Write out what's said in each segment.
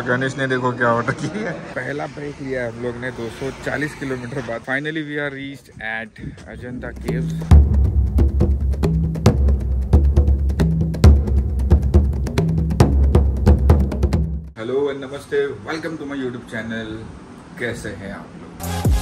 और गणेश ने देखो क्या ऑर्डर किया है। पहला ब्रेक लिया हम लोग ने 240 किलोमीटर बाद। Finally we are reached at Ajanta caves. Hello and नमस्ते, welcome to my YouTube channel. कैसे हैं आप लोग?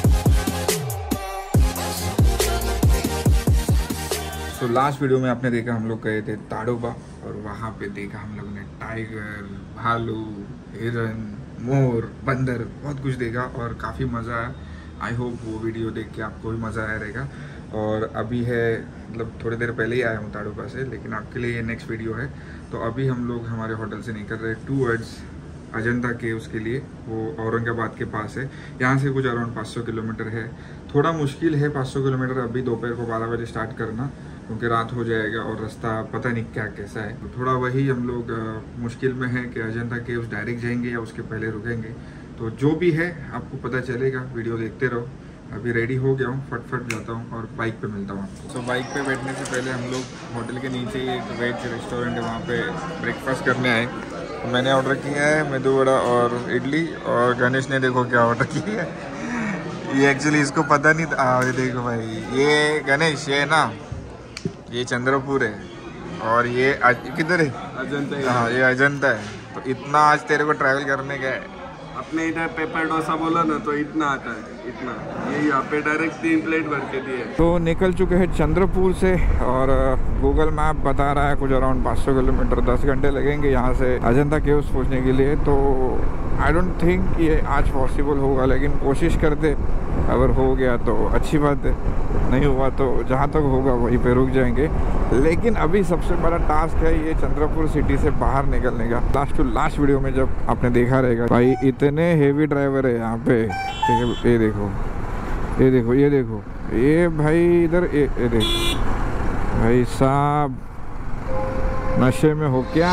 तो लास्ट वीडियो में आपने देखा हम लोग गए थे ताडोबा और वहाँ पे देखा हम लोग ने टाइगर, भालू, हिरन, मोर, बंदर, बहुत कुछ देखा और काफ़ी मज़ा आया। आई होप वो वीडियो देख के आपको भी मज़ा आया रहेगा। और अभी है मतलब थोड़ी देर पहले ही आया हूँ ताडोबा से, लेकिन आपके लिए ये नेक्स्ट वीडियो है। तो अभी हम लोग हमारे होटल से निकल रहे टूवर्ड्स अजंता केव्स के लिए। वो औरंगाबाद के पास है, यहाँ से कुछ अराउंड 500 किलोमीटर है। थोड़ा मुश्किल है 500 किलोमीटर अभी दोपहर को 12 बजे स्टार्ट करना, क्योंकि रात हो जाएगा और रास्ता पता नहीं क्या कैसा है। तो थोड़ा वही हम लोग मुश्किल में है कि अजंता केव्स डायरेक्ट जाएंगे या उसके पहले रुकेंगे। तो जो भी है आपको पता चलेगा, वीडियो देखते रहो। अभी रेडी हो गया हूँ, फटफट जाता हूँ और बाइक पे मिलता हूँ आपको। तो बाइक पे बैठने से पहले हम लोग होटल के नीचे ही एक वेज रेस्टोरेंट है, वहाँ पे ब्रेकफास्ट करने आए। तो मैंने ऑर्डर किया है मेदू वड़ा और इडली, और गणेश ने देखो क्या ऑर्डर किया है। ये एक्चुअली इसको पता नहीं था। ये देखो भाई, ये गणेश ये ना, ये चंद्रपुर है और ये किधर है? अजंता। हाँ, ये अजंता है। तो इतना आज तेरे को ट्रैवल करने का है। अपने इधर पेपर डोसा बोला ना तो इतना आता है, इतना। ये यहाँ पे डायरेक्ट 3 प्लेट भर के दिए। तो निकल चुके हैं चंद्रपुर से और गूगल मैप बता रहा है कुछ अराउंड 500 किलोमीटर, 10 घंटे लगेंगे यहाँ से अजंता केव्स पहुँचने के लिए। तो आई डोंट थिंक ये आज पॉसिबल होगा, लेकिन कोशिश करते। अगर हो गया तो अच्छी बात है, नहीं हुआ तो जहाँ तक होगा वहीं पे रुक जाएंगे। लेकिन अभी सबसे बड़ा टास्क है ये चंद्रपुर सिटी से बाहर निकलने का। लास्ट टू लास्ट वीडियो में जब आपने देखा रहेगा भाई, इतने हेवी ड्राइवर है यहाँ पे। ये देखो, ये देखो, ये देखो, ये भाई इधर ये देखो भाई साहब, नशे में हो क्या?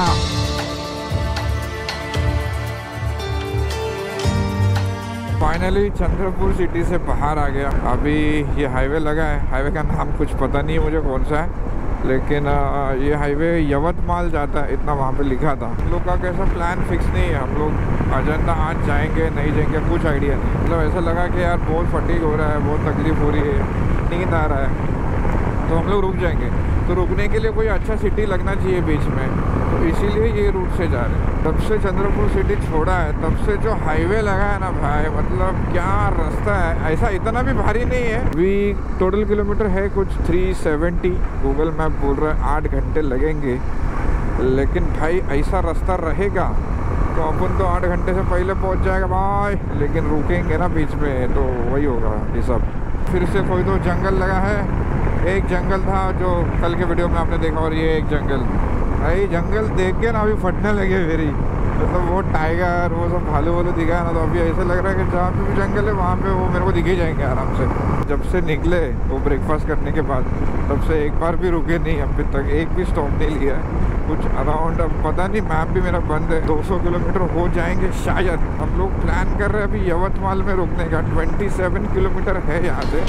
फाइनली चंद्रपुर सिटी से बाहर आ गया। अभी ये हाईवे लगा है, हाईवे का नाम कुछ पता नहीं है मुझे कौन सा है, लेकिन ये हाईवे यवतमाल जाता है, इतना वहाँ पे लिखा था। हम लोग का कैसा प्लान फिक्स नहीं है, हम लोग अजंता आज जाएंगे नहीं जाएंगे कुछ आइडिया नहीं। मतलब ऐसा लगा कि यार बहुत फटीग हो रहा है, बहुत तकलीफ हो रही है, नींद आ रहा है, तो हम लोग रुक जाएंगे। तो रुकने के लिए कोई अच्छा सिटी लगना चाहिए बीच में, तो इसीलिए ये रूट से जा रहे हैं। तब से चंद्रपुर सिटी छोड़ा है, तब से जो हाईवे लगा है ना भाई, मतलब क्या रास्ता है। ऐसा इतना भी भारी नहीं है। अभी टोटल किलोमीटर है कुछ 370, गूगल मैप बोल रहा है 8 घंटे लगेंगे। लेकिन भाई ऐसा रास्ता रहेगा तो अपन तो 8 घंटे से पहले पहुंच जाएगा भाई, लेकिन रुकेंगे ना बीच में तो वही होगा ये सब। फिर से कोई तो जंगल लगा है, एक जंगल था जो कल के वीडियो में आपने देखा, और ये एक जंगल। भाई जंगल देख के ना अभी फटने लगे मेरी, मतलब वो टाइगर, वो सब भालू वालू दिखा ना, तो अभी ऐसा लग रहा है कि जहाँ पे भी जंगल है वहाँ पे वो मेरे को दिखे जाएंगे आराम से। जब से निकले वो ब्रेकफास्ट करने के बाद, तब से एक बार भी रुके नहीं, अभी तक एक भी स्टॉप नहीं लिया है। कुछ अराउंड, अब पता नहीं, मैप भी मेरा बंद है, 200 किलोमीटर हो जाएंगे शायद। हम लोग प्लान कर रहे हैं अभी यवतमाल में रुकने का। 27 किलोमीटर है यहाँ से।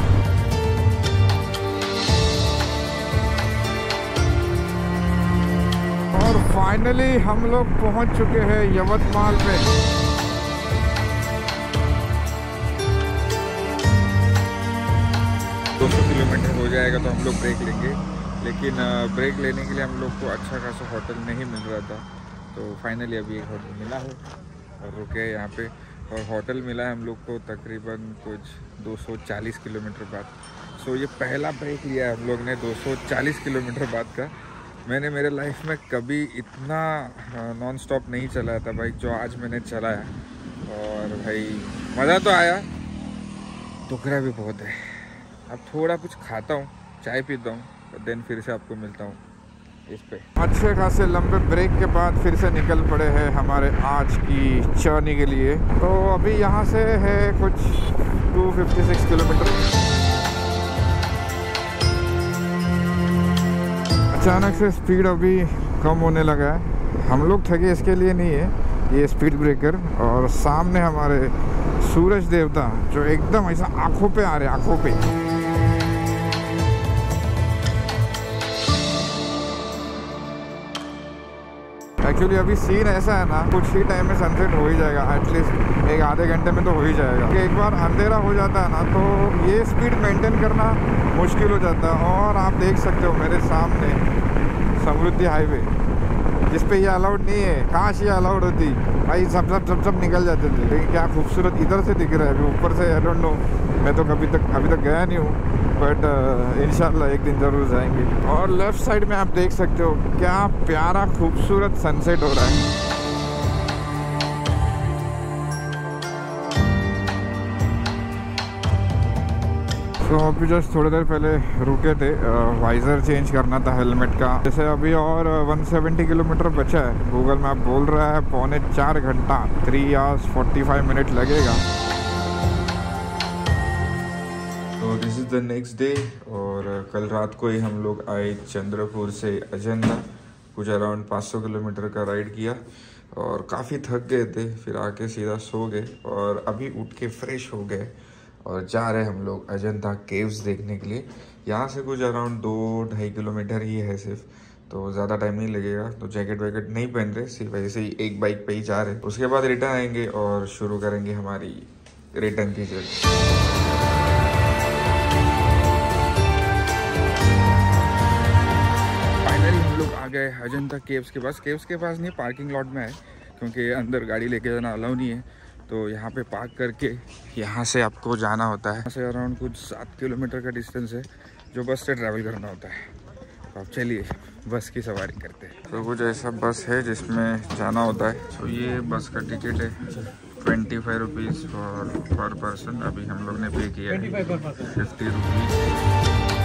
और फाइनली हम लोग पहुंच चुके हैं यवतमाल में। किलोमीटर हो जाएगा तो हम लोग ब्रेक लेंगे, लेकिन ब्रेक लेने के लिए हम लोग को अच्छा खासा होटल नहीं मिल रहा था। तो फाइनली अभी एक होटल मिला है और रुके यहाँ पे। और होटल मिला है हम लोग को तकरीबन कुछ 240 किलोमीटर बाद। सो ये पहला ब्रेक लिया है हम लोग ने 240 किलोमीटर बाद का। मैंने मेरे लाइफ में कभी इतना नॉन स्टॉप नहीं चलाया था बाइक जो आज मैंने चलाया। और भाई मज़ा तो आया, दुखरा भी बहुत है। अब थोड़ा कुछ खाता हूँ, चाय पीता हूँ, तो देन फिर से आपको मिलता हूँ इस पे। अच्छे खासे लंबे ब्रेक के बाद फिर से निकल पड़े हैं हमारे आज की जर्नी के लिए। तो अभी यहाँ से है कुछ 256 किलोमीटर। अचानक से स्पीड अभी कम होने लगा है। हम लोग थके इसके लिए नहीं है, ये स्पीड ब्रेकर। और सामने हमारे सूरज देवता जो एकदम ऐसा आंखों पे आ रहे, आंखों पे। एक्चुअली अभी सीन ऐसा है ना, कुछ ही टाइम में सनसेट हो ही जाएगा, एटलीस्ट एक आधे घंटे में तो हो ही जाएगा। एक बार अंधेरा हो जाता है ना तो ये स्पीड मेंटेन करना मुश्किल हो जाता है। और आप देख सकते हो मेरे सामने समृद्धि हाईवे, जिस पे ये अलाउड नहीं है। काश ये अलाउड होती भाई, सब निकल जाते थे। लेकिन क्या खूबसूरत इधर से दिख रहा है, अभी ऊपर से आई डोंट नो, मैं तो अभी तक गया नहीं हूँ, बट इंशाल्लाह एक दिन ज़रूर जाएंगे। और लेफ़्ट साइड में आप देख सकते हो क्या प्यारा खूबसूरत सनसेट हो रहा है। तो अभी जस्ट थोड़ी देर पहले रुके थे, वाइज़र चेंज करना था हेलमेट का। जैसे अभी और 170 किलोमीटर बचा है। गूगल मैप बोल रहा है 3.25 घंटा 3 hours 45 मिनट लगेगा। तो this is the next day. और कल रात को ही हम लोग आए चंद्रपुर से अजंता, कुछ अराउंड 500 किलोमीटर का राइड किया और काफ़ी थक गए थे। फिर आके सीधा सो गए और अभी उठ के फ्रेश हो गए और जा रहे हम लोग अजंता केव्स देखने के लिए। यहाँ से कुछ अराउंड 2-2.5 किलोमीटर ही है सिर्फ, तो ज़्यादा टाइम नहीं लगेगा। तो जैकेट वैकेट नहीं पहन रहे, सिर्फ ऐसे ही एक बाइक पे ही जा रहे। उसके बाद रिटर्न आएंगे और शुरू करेंगे हमारी रिटर्न की जर्नी। फाइनली हम लोग आ गए अजंता केव्स के पास। केव्स के पास नहीं, पार्किंग लॉट में है, क्योंकि अंदर गाड़ी लेके जाना अलाउ नहीं है। तो यहाँ पे पार्क करके यहाँ से आपको जाना होता है। यहाँ से अराउंड कुछ 7 किलोमीटर का डिस्टेंस है, जो बस से ट्रैवल करना होता है। तो अब चलिए बस की सवारी करते हैं। तो कुछ ऐसा बस है जिसमें जाना होता है। तो ये बस का टिकट है 25 रुपीज़ पर पर्सन। अभी हम लोग ने पे किया है 50 rupees.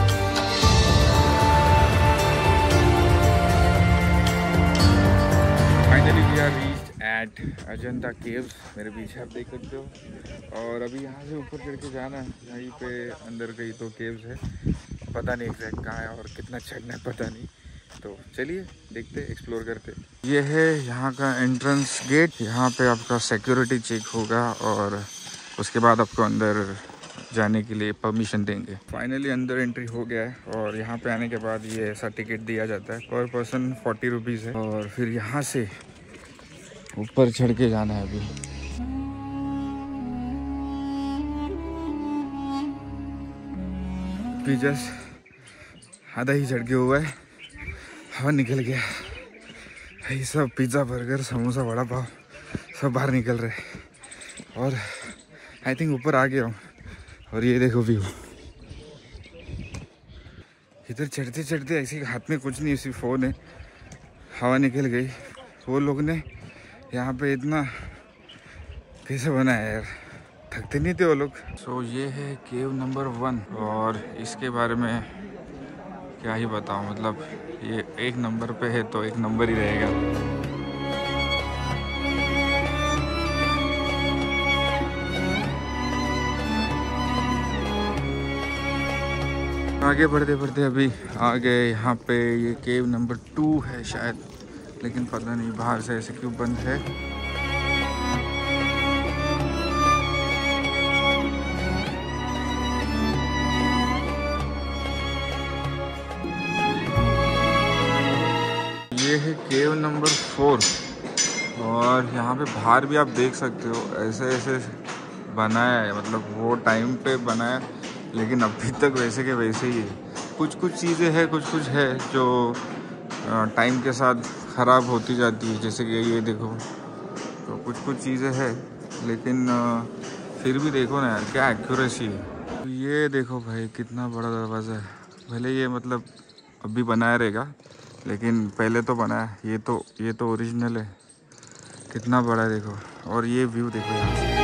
Finally we are reached at Ajanta caves. मेरे पीछे आप देख सकते हो। और अभी यहाँ से ऊपर चढ़ के जाना है, यहीं पे अंदर गई तो केव्स है। पता नहीं एग्जैक्ट कहाँ है और कितना चढ़ना है पता नहीं। तो चलिए देखते, एक्सप्लोर करते। ये है यहाँ का एंट्रेंस गेट। यहाँ पे आपका सिक्योरिटी चेक होगा और उसके बाद आपको अंदर जाने के लिए परमिशन देंगे। फाइनली अंदर एंट्री हो गया है और यहाँ पे आने के बाद ये ऐसा टिकट दिया जाता है। पर पर्सन 40 रुपीज़ है। और फिर यहाँ से ऊपर चढ़ के जाना है। अभी जस्ट आधा ही चढ़ के हुआ है, हवा निकल गया। भाई सब पिज़्ज़ा बर्गर समोसा वड़ा पाव सब बाहर निकल रहे और आई थिंक ऊपर आ गया हूँ। और ये देखो व्यू, इधर चढ़ते चढ़ते ऐसे हाथ में कुछ नहीं, सिर्फ फ़ोन है। हवा निकल गई। वो लोग ने यहाँ पे इतना कैसे बनाया यार, थकते नहीं थे वो लोग। सो ये है केव नंबर 1 और इसके बारे में क्या ही बताऊँ, मतलब ये 1 नंबर पे है तो 1 नंबर ही रहेगा। आगे बढ़ते बढ़ते अभी आ गए यहाँ पे। ये केव नंबर 2 है शायद, लेकिन पता नहीं बाहर से ऐसे क्यों बंद है। ये है केव नंबर 4 और यहाँ पे बाहर भी आप देख सकते हो ऐसे ऐसे बनाया है, मतलब वो टाइम पे बनाया, लेकिन अभी तक वैसे के वैसे ही है। कुछ कुछ चीज़ें हैं, कुछ कुछ है जो टाइम के साथ ख़राब होती जाती है, जैसे कि ये देखो। तो कुछ कुछ चीज़ें हैं, लेकिन फिर भी देखो ना यार क्या एक्यूरेसी है। तो ये देखो भाई कितना बड़ा दरवाज़ा है। भले ये मतलब अभी बनाया रहेगा, लेकिन पहले तो बनाया। ये तो ओरिजिनल है। कितना बड़ा है देखो। और ये व्यू देखो यहाँ से।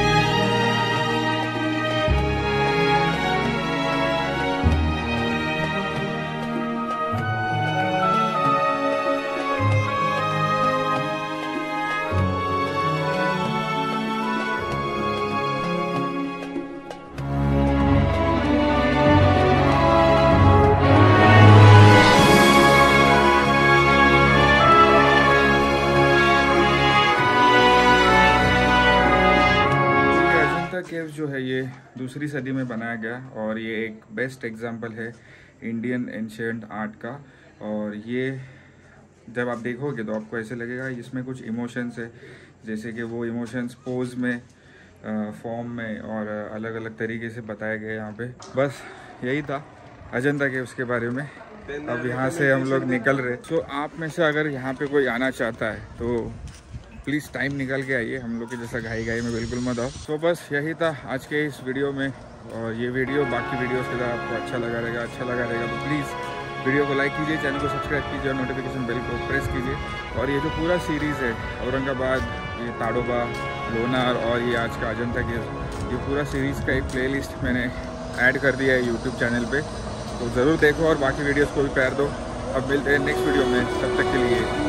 केव्स जो है ये 2री सदी में बनाया गया और ये एक बेस्ट एग्जांपल है इंडियन एंशिएंट आर्ट का। और ये जब आप देखोगे तो आपको ऐसे लगेगा इसमें कुछ इमोशंस है, जैसे कि वो इमोशंस पोज में, फॉर्म में और अलग अलग तरीके से बताए गए यहाँ पे। बस यही था अजंता के उसके बारे में। अब यहाँ से हम लोग निकल रहे। तो आप में से अगर यहाँ पे कोई आना चाहता है तो प्लीज़ टाइम निकाल के आइए, हम लोग के जैसा घाई में बिल्कुल मत आओ। तो बस यही था आज के इस वीडियो में। और ये वीडियो बाकी वीडियोस के साथ आपको अच्छा लगा रहेगा तो प्लीज़ वीडियो को लाइक कीजिए, चैनल को सब्सक्राइब कीजिए और नोटिफिकेशन बेल को प्रेस कीजिए। और ये जो पूरा सीरीज़ है औरंगाबाद, ये ताडोबा, लोनार और ये आज का अजंता केव्स, ये पूरा सीरीज़ का एक प्लेलिस्ट मैंने ऐड कर दिया है यूट्यूब चैनल पे, तो ज़रूर देखो और बाकी वीडियोस को भी प्यार दो। अब मिलते हैं नेक्स्ट वीडियो में, तब तक के लिए